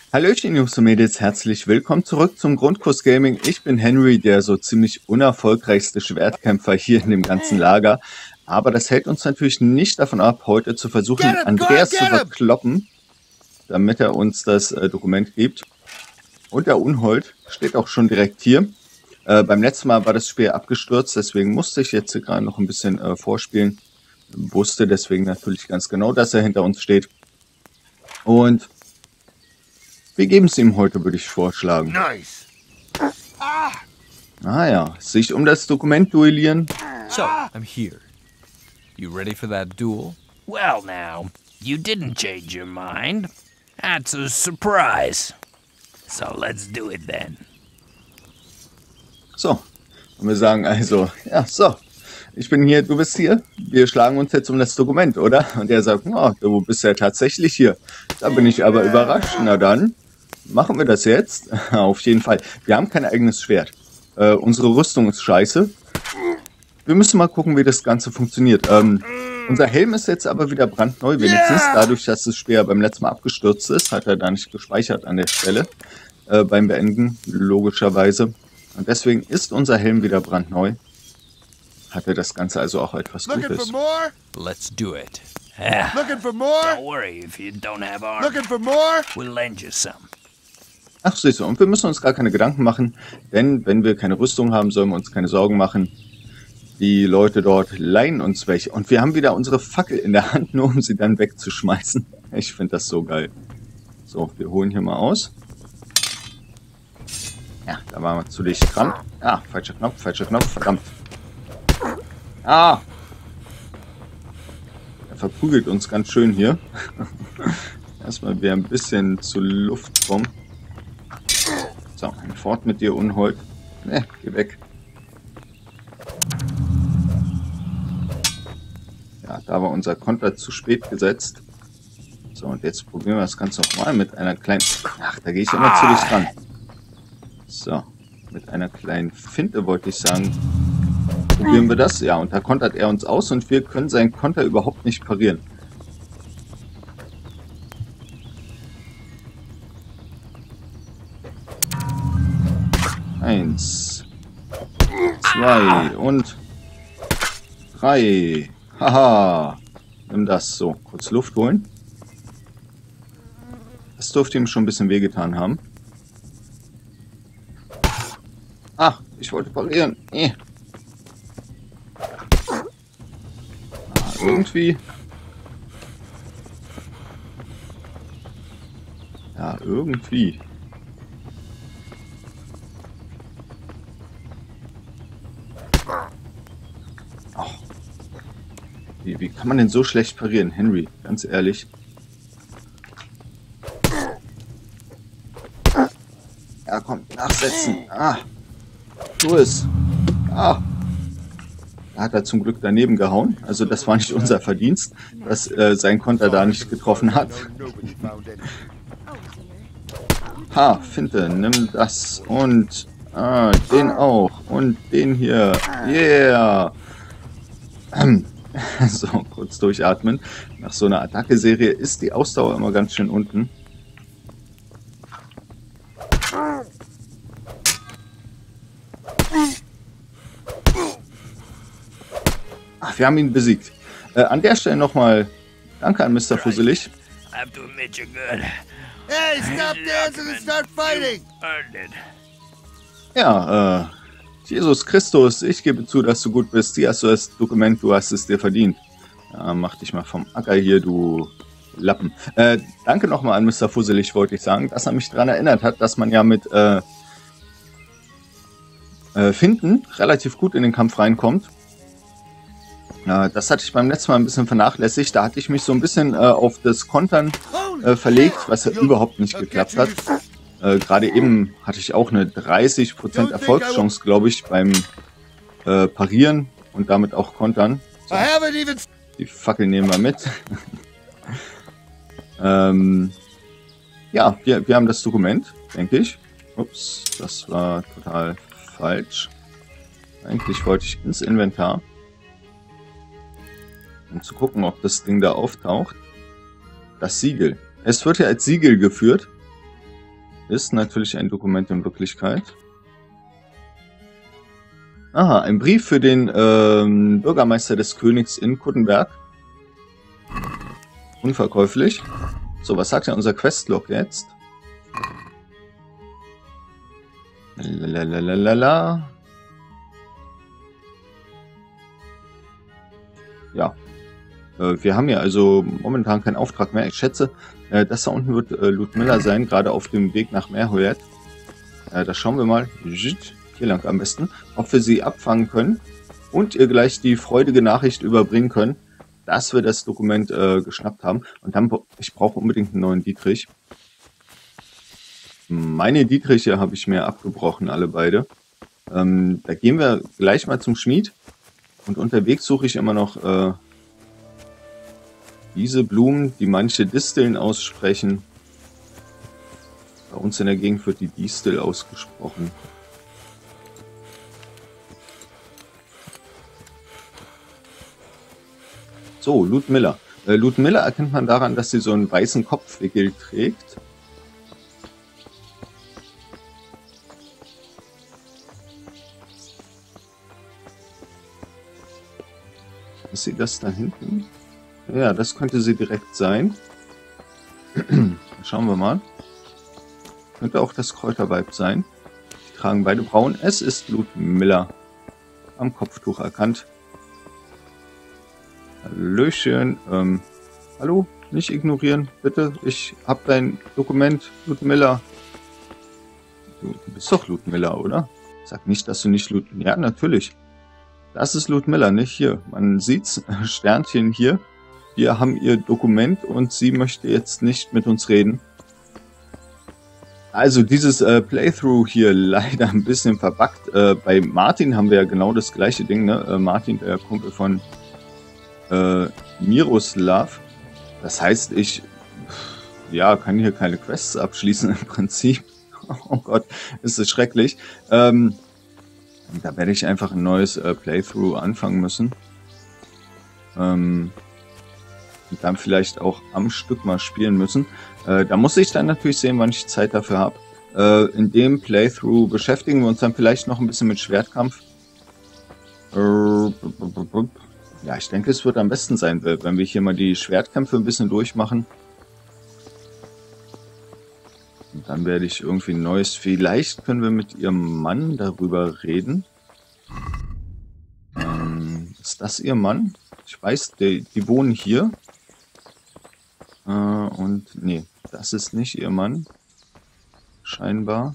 Hallöchen Jungs und Mädels, herzlich willkommen zurück zum Grundkurs Gaming. Ich bin Henry, der so ziemlich unerfolgreichste Schwertkämpfer hier in dem ganzen Lager. Aber das hält uns natürlich nicht davon ab, heute zu versuchen, Andreas zu verkloppen, damit er uns das Dokument gibt. Und der Unhold steht auch schon direkt hier. Beim letzten Mal war das Spiel abgestürzt, deswegen musste ich jetzt gerade noch ein bisschen vorspielen. Wusste deswegen natürlich ganz genau, dass er hinter uns steht. Und wir geben es ihm heute, würde ich vorschlagen. Nice. Ah ja, sich um das Dokument duellieren. So, I'm here. You ready for that duel? Well now, you didn't change your mind. That's a surprise. So let's do it then. So, und wir sagen also, ja, so, ich bin hier, du bist hier. Wir schlagen uns jetzt um das Dokument, oder? Und er sagt, oh, du bist ja tatsächlich hier. Da bin ich aber überrascht. Na dann, machen wir das jetzt. Auf jeden Fall. Wir haben kein eigenes Schwert. Unsere Rüstung ist scheiße. Wir müssen mal gucken, wie das Ganze funktioniert. Unser Helm ist jetzt aber wieder brandneu, wenigstens. Dadurch, dass das Spiel beim letzten Mal abgestürzt ist, hat er da nicht gespeichert an der Stelle. Beim Beenden, logischerweise. Und deswegen ist unser Helm wieder brandneu. Hatte das Ganze also auch etwas Gutes. Let's do it. Yeah. Looking for more? Don't worry if you don't have armor. Looking for more? We'll lend you some. Ach, siehst du, und wir müssen uns gar keine Gedanken machen, denn wenn wir keine Rüstung haben, sollen wir uns keine Sorgen machen. Die Leute dort leihen uns welche. Und wir haben wieder unsere Fackel in der Hand, nur um sie dann wegzuschmeißen. Ich finde das so geil. So, wir holen hier mal aus. Ja, da waren wir zu dicht dran. Ah, falscher Knopf, verdammt. Ah! Er verprügelt uns ganz schön hier. Erstmal wieder ein bisschen zur Luft kommen. So, fort mit dir, Unhold. Ne, geh weg. Ja, da war unser Konter zu spät gesetzt. So, und jetzt probieren wir das Ganze nochmal mit einer kleinen... Ach, da gehe ich immer zu dicht ran. So, mit einer kleinen Finte wollte ich sagen. Probieren wir das? Ja, und da kontert er uns aus und wir können seinen Konter überhaupt nicht parieren. Eins, zwei und drei. Haha. Nimm das. So, kurz Luft holen. Das dürfte ihm schon ein bisschen wehgetan haben. Ach, ich wollte parieren. Irgendwie. Ja, irgendwie. Oh. Wie kann man denn so schlecht parieren, Henry? Ganz ehrlich. Ja, komm, nachsetzen. Ah. Tu es. Ah. Da hat er zum Glück daneben gehauen. Also das war nicht unser Verdienst, dass sein Konter da nicht getroffen hat. Ha, Finte, nimm das und den auch und den hier. Yeah. So, kurz durchatmen. Nach so einer Attacke-Serie ist die Ausdauer immer ganz schön unten. Ach, wir haben ihn besiegt. An der Stelle nochmal danke an Mr. Fusselig. Hey, stop dancing and start fighting! Ja, Jesus Christus, ich gebe zu, dass du gut bist. Hier hast du das Dokument, du hast es dir verdient. Ja, mach dich mal vom Acker hier, du Lappen. Danke nochmal an Mr. Fusselig, wollte ich sagen, dass er mich daran erinnert hat, dass man ja mit Finten relativ gut in den Kampf reinkommt. Das hatte ich beim letzten Mal ein bisschen vernachlässigt. Da hatte ich mich so ein bisschen auf das Kontern verlegt, was ja überhaupt nicht geklappt hat. Gerade eben hatte ich auch eine 30% Erfolgschance, glaube ich, beim Parieren und damit auch Kontern. So. Die Fackel nehmen wir mit. Ja, wir haben das Dokument, denke ich. Ups, das war total falsch. Eigentlich wollte ich ins Inventar, um zu gucken, ob das Ding da auftaucht. Das Siegel. Es wird ja als Siegel geführt. ist natürlich ein Dokument in Wirklichkeit. Aha, ein Brief für den Bürgermeister des Königs in Kuttenberg. Unverkäuflich. So, was sagt ja unser Questlog jetzt? Lalalala. Ja. Wir haben ja also momentan keinen Auftrag mehr. Ich schätze, das da unten wird Ludmilla sein, gerade auf dem Weg nach Merhoyet. Da schauen wir mal, hier lang am besten, ob wir sie abfangen können und ihr gleich die freudige Nachricht überbringen können, dass wir das Dokument geschnappt haben. Und dann, ich brauche unbedingt einen neuen Dietrich. Meine Dietriche habe ich mir abgebrochen, alle beide. Da gehen wir gleich mal zum Schmied. Und unterwegs suche ich immer noch diese Blumen, die manche Disteln aussprechen. Bei uns in der Gegend wird die Distel ausgesprochen. So, Ludmilla. Ludmilla erkennt man daran, dass sie so einen weißen Kopfwickel trägt. Ist sie das da hinten? Ja, das könnte sie direkt sein. Schauen wir mal. Könnte auch das Kräuterweib sein. Die tragen beide braun. Es ist Ludmilla. Am Kopftuch erkannt. Hallöchen. Hallo? Nicht ignorieren, bitte. Ich hab dein Dokument, Ludmilla. Du bist doch Ludmilla, oder? Sag nicht, dass du nicht Ludmilla... Ja, natürlich. Das ist Ludmilla, nicht hier. Man sieht's, Sternchen hier. Wir haben ihr Dokument und sie möchte jetzt nicht mit uns reden. Also dieses Playthrough hier leider ein bisschen verbuggt. Bei Martin haben wir ja genau das gleiche Ding, ne? Martin, der Kumpel von Miroslav. Das heißt, ich kann hier keine Quests abschließen im Prinzip. Oh Gott, ist das schrecklich. Da werde ich einfach ein neues Playthrough anfangen müssen. Und dann vielleicht auch am Stück mal spielen müssen. Da muss ich dann natürlich sehen, wann ich Zeit dafür habe. In dem Playthrough beschäftigen wir uns dann vielleicht noch ein bisschen mit Schwertkampf. Ja, ich denke, es wird am besten sein, wenn wir hier mal die Schwertkämpfe ein bisschen durchmachen. Und dann werde ich irgendwie ein neues... Vielleicht können wir mit ihrem Mann darüber reden. Ist das ihr Mann? Ich weiß, die wohnen hier. Und nee, das ist nicht ihr Mann. Scheinbar.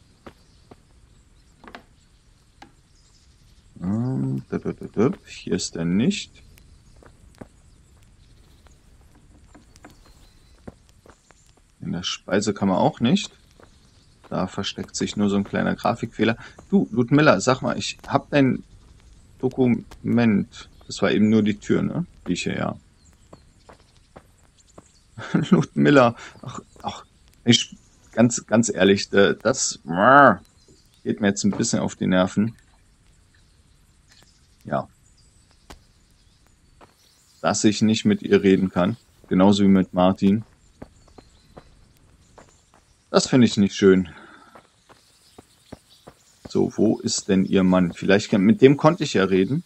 Hier ist er nicht. In der Speisekammer auch nicht. Da versteckt sich nur so ein kleiner Grafikfehler. Du, Ludmilla, sag mal, ich hab dein Dokument. Das war eben nur die Tür, ne? Die ich hier, ja. Ludmilla, ach, ich, ganz ehrlich, das geht mir jetzt ein bisschen auf die Nerven. Ja. Dass ich nicht mit ihr reden kann. Genauso wie mit Martin. Das finde ich nicht schön. So, wo ist denn ihr Mann? Vielleicht mit dem konnte ich ja reden.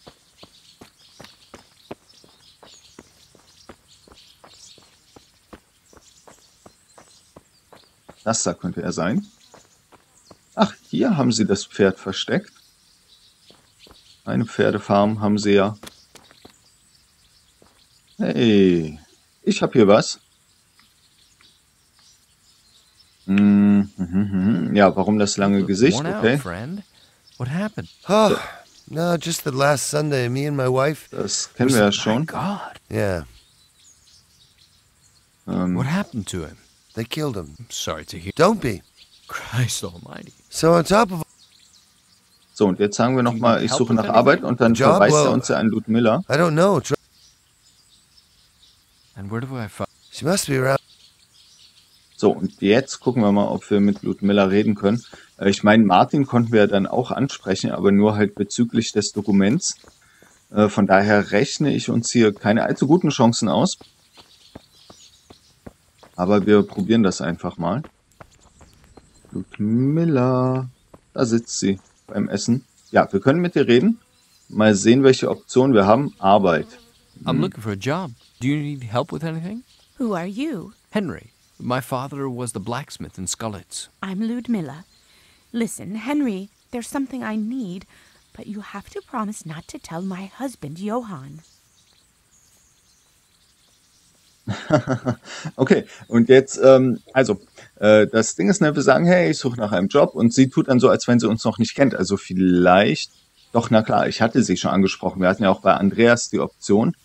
Das da könnte er sein. Ach, hier haben sie das Pferd versteckt. Eine Pferdefarm haben sie ja. Hey, ich habe hier was. Ja, warum das lange Gesicht, okay. What happened? Oh, no, just that last Sunday, me and my wife... Das kennen wir ja schon. God. Yeah, What happened to him? they killed him. I'm sorry to hear. Don't be. Christ almighty. So on top of... So, und jetzt sagen wir nochmal, ich suche nach Arbeit und dann verweist er uns ja an Ludmilla. I don't know. And where do I find... She must be around. So, und jetzt gucken wir mal, ob wir mit Ludmilla reden können. Ich meine, Martin konnten wir dann auch ansprechen, aber nur halt bezüglich des Dokuments. Von daher rechne ich uns hier keine allzu guten Chancen aus. Aber wir probieren das einfach mal. Ludmilla. Da sitzt sie beim Essen. Ja, wir können mit dir reden. Mal sehen, welche Option wir haben. Arbeit. I'm looking for a job. Do you need help with anything? Who are you? Henry. My father was the blacksmith in Skullitz. I'm Ludmilla. Listen, Henry, there's something I need, but you have to promise not to tell my husband, Johann. Okay, und jetzt, das Ding ist, ne, wir sagen, hey, ich suche nach einem Job und sie tut dann so, als wenn sie uns noch nicht kennt. Also vielleicht, doch, na klar, ich hatte sie schon angesprochen. Wir hatten ja auch bei Andreas die Option,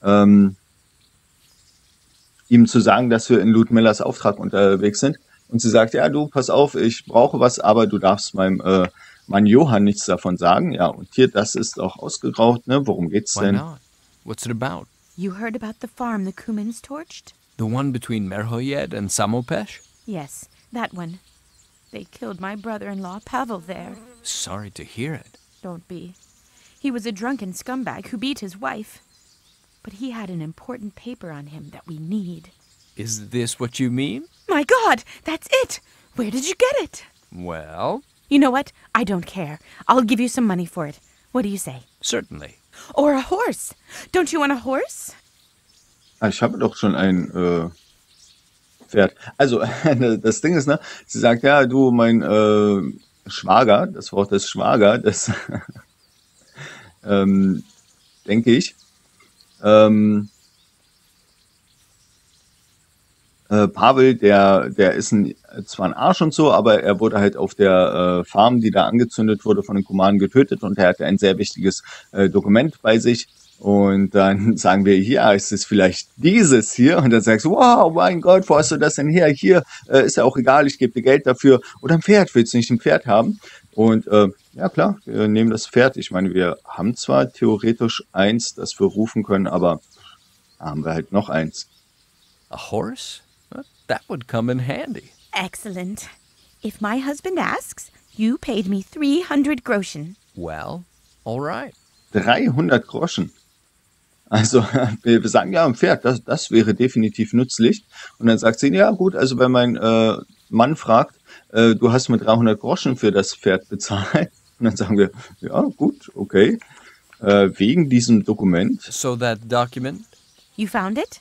ihm zu sagen, dass wir in Ludmillas Auftrag unterwegs sind. Und sie sagt, ja, du, pass auf, ich brauche was, aber du darfst meinem Mann Johann nichts davon sagen. Ja, und hier, das ist auch ausgeraucht, ne? Worum geht's Why denn? not? What's it about? You heard about the farm the Cumins torched? The one between Merhoyed and Samopesh? Yes, that one. They killed my brother-in-law, Pavel, there. Sorry to hear it. Don't be. He was a drunken scumbag who beat his wife. But he had an important paper on him that we need. Is this what you mean? My God, that's it! Where did you get it? Well, You know what? I don't care. I'll give you some money for it. What do you say? certainly. Or a horse. Don't you want a horse? Ah, ich habe doch schon ein Pferd. Also, das Ding ist, ne, sie sagt, ja, du, mein Schwager, das Wort ist Schwager, das denke ich. Pavel, der ist zwar ein Arsch und so, aber er wurde halt auf der Farm, die da angezündet wurde, von den Kumanen getötet und er hatte ein sehr wichtiges Dokument bei sich. Und dann sagen wir, ja, ist es vielleicht dieses hier? Und dann sagst du, wow, mein Gott, wo hast du das denn her? Hier, ist ja auch egal, ich gebe dir Geld dafür. Oder ein Pferd, willst du nicht ein Pferd haben? Und ja klar, wir nehmen das Pferd. Ich meine, wir haben zwar theoretisch eins, das wir rufen können, aber da haben wir halt noch eins. A horse? Well, that would come in handy. Excellent. If my husband asks, you paid me 300 groschen. Well, all right. 300 Groschen. Also wir sagen, ja, ein Pferd, das wäre definitiv nützlich. Und dann sagt sie, ja gut, also wenn mein Mann fragt, du hast mir 300 Groschen für das Pferd bezahlt. Und dann sagen wir, ja gut, okay. Wegen diesem Dokument. So that document? You found it?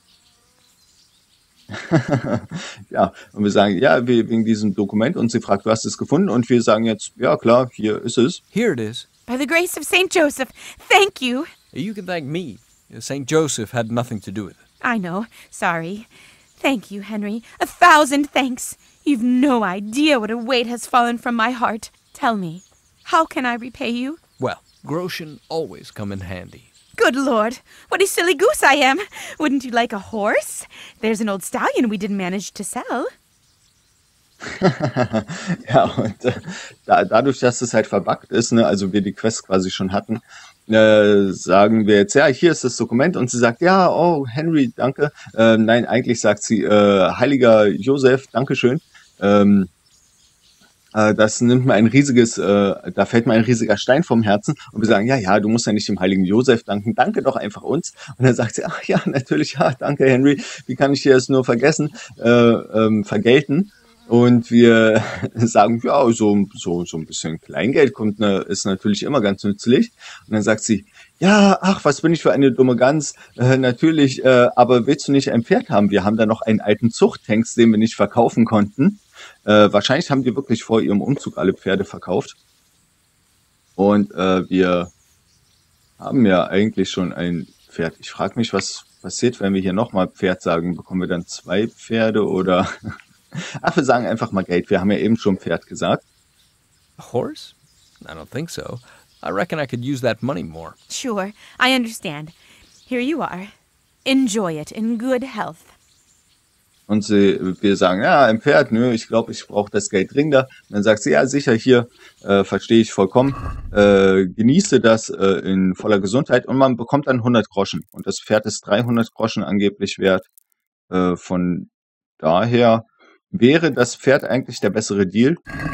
Ja, und wir sagen, ja, wegen diesem Dokument. Und sie fragt, du hast es gefunden? Und wir sagen jetzt, ja klar, hier ist es. Here it is. By the grace of St. Joseph, thank you. You can thank me. St. Joseph had nothing to do with it. I know. Sorry. Thank you, Henry. 1,000 thanks. You've no idea what a weight has fallen from my heart. Tell me, how can I repay you? Well, groschen always come in handy. Good Lord, what a silly goose I am. Wouldn't you like a horse? There's an old stallion we didn't manage to sell. Ja, und dadurch, dass es halt verbuggt ist, ne, also wir die Quest quasi schon hatten, sagen wir jetzt, ja, hier ist das Dokument. Und sie sagt, ja, oh, Henry, danke. Nein, eigentlich sagt sie, heiliger Josef, Dankeschön. Das nimmt mir ein riesiges, da fällt mir ein riesiger Stein vom Herzen. Und wir sagen, ja, du musst ja nicht dem heiligen Josef danken, danke doch einfach uns. Und dann sagt sie, ach ja, natürlich, ja, danke Henry, wie kann ich dir das nur vergelten? Und wir sagen, ja, so ein bisschen Kleingeld kommt, ist natürlich immer ganz nützlich. Und dann sagt sie, ja, ach, was bin ich für eine dumme Gans? Natürlich, aber willst du nicht ein Pferd haben? Wir haben da noch einen alten Zuchthengst, den wir nicht verkaufen konnten. Wahrscheinlich haben die wirklich vor ihrem Umzug alle Pferde verkauft. Und wir haben ja eigentlich schon ein Pferd. Ich frage mich, was passiert, wenn wir hier nochmal Pferd sagen. Bekommen wir dann 2 Pferde oder... Ach, wir sagen einfach mal Geld. Wir haben ja eben schon Pferd gesagt. A horse? I don't think so. I reckon I could use that money more. Sure, I understand. Here you are. Enjoy it in good health. Und wir sagen, ja, ein Pferd, nö, ich glaube, ich brauche das Geld dringender. Und dann sagt sie, ja, sicher, hier, verstehe ich vollkommen. Genieße das in voller Gesundheit. Und man bekommt dann 100 Groschen. Und das Pferd ist 300 Groschen angeblich wert. Von daher... Wäre das Pferd eigentlich der bessere Deal?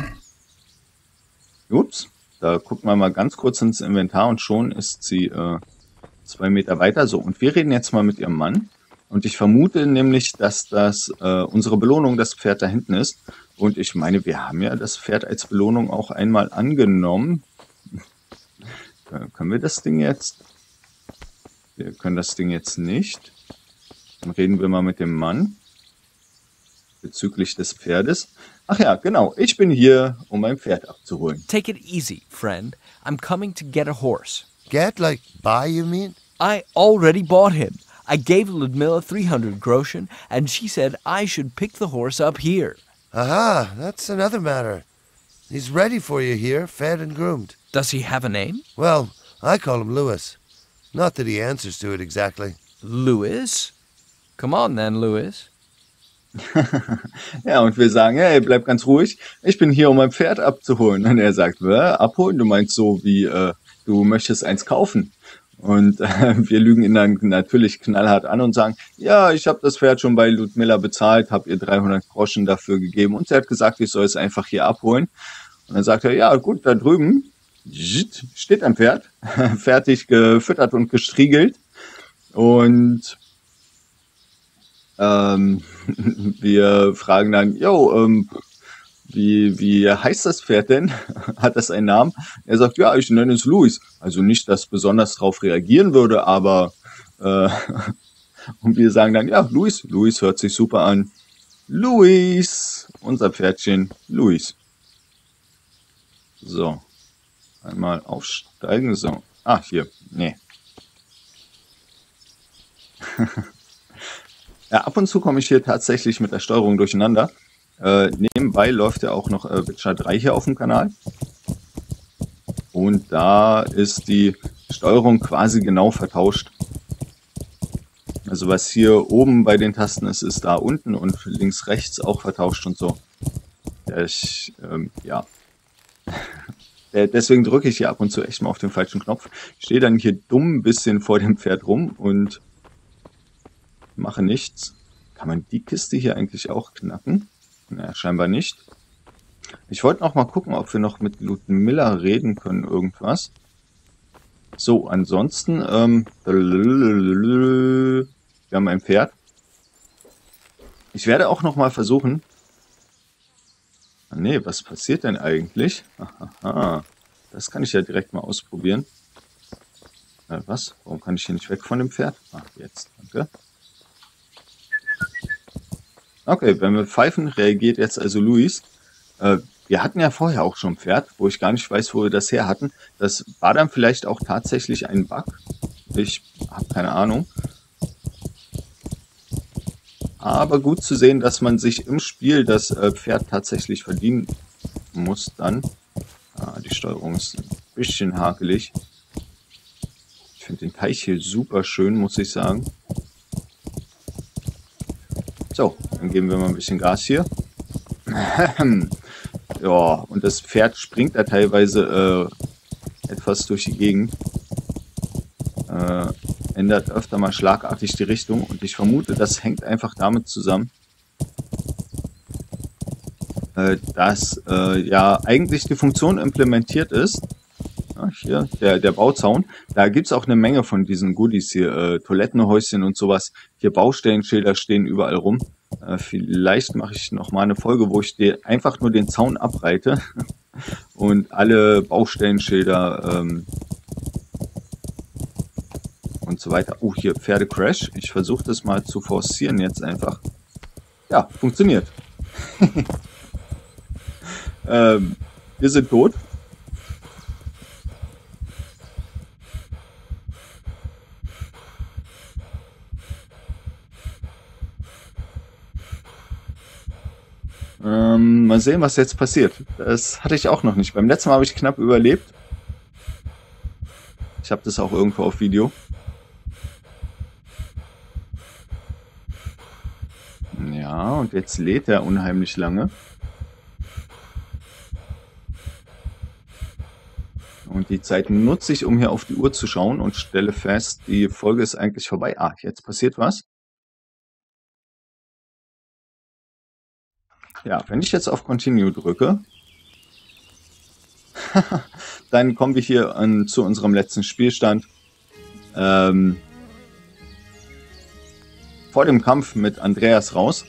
Ups, da guckt man mal ganz kurz ins Inventar und schon ist sie 2 Meter weiter. So, und wir reden jetzt mal mit ihrem Mann Und ich vermute nämlich, dass das unsere Belohnung das Pferd da hinten ist. Und ich meine, wir haben ja das Pferd als Belohnung auch einmal angenommen. Können wir das Ding jetzt? Wir können das Ding jetzt nicht. Dann reden wir mal mit dem Mann bezüglich des Pferdes. Ach ja, genau. Ich bin hier, um mein Pferd abzuholen. Take it easy, friend. I'm coming to get a horse. Get, like, buy, you mean? I already bought him. I gave Ludmilla 300 groschen, and she said I should pick the horse up here. Aha, that's another matter. He's ready for you here, fed and groomed. Does he have a name? Well, I call him Louis. Not that he answers to it exactly. Louis? Come on then, Louis. Ja, und wir sagen, hey, bleib ganz ruhig. Ich bin hier, um mein Pferd abzuholen. Und er sagt, abholen? Du meinst so wie, du möchtest eins kaufen. Und wir lügen ihn dann natürlich knallhart an und sagen, ja, ich habe das Pferd schon bei Ludmilla bezahlt, habe ihr 300 Groschen dafür gegeben. Und sie hat gesagt, ich soll es einfach hier abholen. Und dann sagt er, ja gut, da drüben steht ein Pferd, fertig gefüttert und gestriegelt. Und wir fragen dann, wie heißt das Pferd denn? Hat das einen Namen? Er sagt, ja, ich nenne es Louis. Also nicht, dass besonders drauf reagieren würde, aber und wir sagen dann, ja, Louis hört sich super an. Louis, unser Pferdchen, Louis. So, einmal aufsteigen, so. Ah, hier, nee. Ja, ab und zu komme ich hier tatsächlich mit der Steuerung durcheinander. Nebenbei läuft ja auch noch Witcher 3 hier auf dem Kanal. Und da ist die Steuerung quasi genau vertauscht. Also was hier oben bei den Tasten ist, ist da unten und links, rechts auch vertauscht und so. Ja. Deswegen drücke ich hier ab und zu echt mal auf den falschen Knopf. Stehe dann hier dumm ein bisschen vor dem Pferd rum und mache nichts. Kann man die Kiste hier eigentlich auch knacken? Naja, scheinbar nicht. Ich wollte noch mal gucken, ob wir noch mit Ludmilla reden können, irgendwas. So, ansonsten, wir haben ein Pferd. Ich werde auch noch mal versuchen. Nee, was passiert denn eigentlich? Aha, das kann ich ja direkt mal ausprobieren. Was? Warum kann ich hier nicht weg von dem Pferd? Ach, jetzt, danke. Okay, wenn wir pfeifen, reagiert jetzt also Louis. Wir hatten ja vorher auch schon ein Pferd, wo ich gar nicht weiß, wo wir das her hatten. Das war dann vielleicht auch tatsächlich ein Bug. Ich habe keine Ahnung. Aber gut zu sehen, dass man sich im Spiel das Pferd tatsächlich verdienen muss dann. Die Steuerung ist ein bisschen hakelig. Ich finde den Teich hier super schön, muss ich sagen. So, dann geben wir mal ein bisschen Gas hier. Ja, und das Pferd springt da teilweise etwas durch die Gegend. Ändert öfter mal schlagartig die Richtung. Und ich vermute, das hängt einfach damit zusammen, dass ja eigentlich die Funktion implementiert ist. Ja, hier, der Bauzaun. Da gibt es auch eine Menge von diesen Goodies hier. Toilettenhäuschen und sowas. Hier Baustellenschilder stehen überall rum. Vielleicht mache ich noch mal eine Folge, wo ich dir einfach nur den Zaun abreite und alle Baustellenschilder und so weiter. Oh, hier Pferdecrash. Ich versuche das mal zu forcieren jetzt einfach. Ja, funktioniert. Wir sind tot. Mal sehen, was jetzt passiert. Das hatte ich auch noch nicht. Beim letzten Mal habe ich knapp überlebt. Ich habe das auch irgendwo auf Video. Ja, und jetzt lädt er unheimlich lange. Und die Zeit nutze ich, um hier auf die Uhr zu schauen und stelle fest, die Folge ist eigentlich vorbei. Ah, jetzt passiert was. Ja, wenn ich jetzt auf Continue drücke, dann kommen wir hier zu unserem letzten Spielstand. vor dem Kampf mit Andreas raus.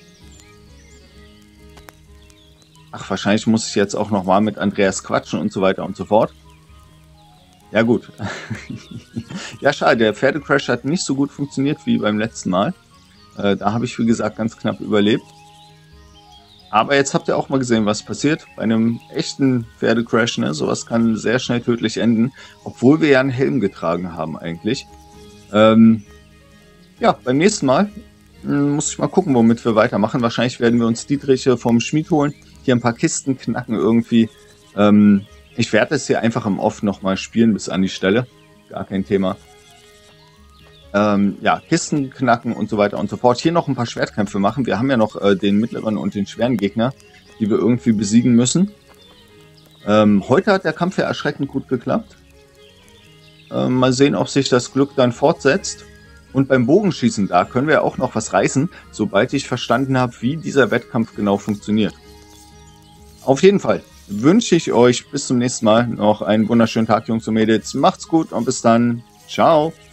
Ach, wahrscheinlich muss ich jetzt auch nochmal mit Andreas quatschen und so weiter und so fort. Ja gut. Ja, schade, der Pferdecrash hat nicht so gut funktioniert wie beim letzten Mal. Da habe ich, wie gesagt, ganz knapp überlebt. Aber jetzt habt ihr auch mal gesehen, was passiert bei einem echten Pferdecrash. Ne? Sowas kann sehr schnell tödlich enden, obwohl wir ja einen Helm getragen haben eigentlich. Ja, beim nächsten Mal muss ich mal gucken, womit wir weitermachen. Wahrscheinlich werden wir uns Dietriche vom Schmied holen. Hier ein paar Kisten knacken irgendwie. Ich werde es hier einfach im Off nochmal spielen bis an die Stelle. Gar kein Thema. Ja, Kisten knacken und so weiter und so fort. Hier noch ein paar Schwertkämpfe machen. Wir haben ja noch den mittleren und den schweren Gegner, die wir irgendwie besiegen müssen. Heute hat der Kampf ja erschreckend gut geklappt. Mal sehen, ob sich das Glück dann fortsetzt. Und beim Bogenschießen, da können wir auch noch was reißen, sobald ich verstanden habe, wie dieser Wettkampf genau funktioniert. Auf jeden Fall wünsche ich euch bis zum nächsten Mal noch einen wunderschönen Tag, Jungs und Mädels. Macht's gut und bis dann. Ciao.